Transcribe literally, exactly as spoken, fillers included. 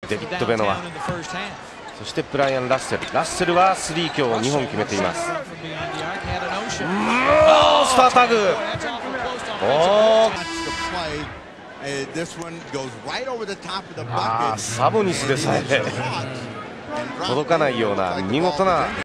デビッド・ベノワ、そしてブライアン・ラッセル。ラッセルはスリー今日にほん決めています。スタータグ、おあサボニスでさえ届かないような見事な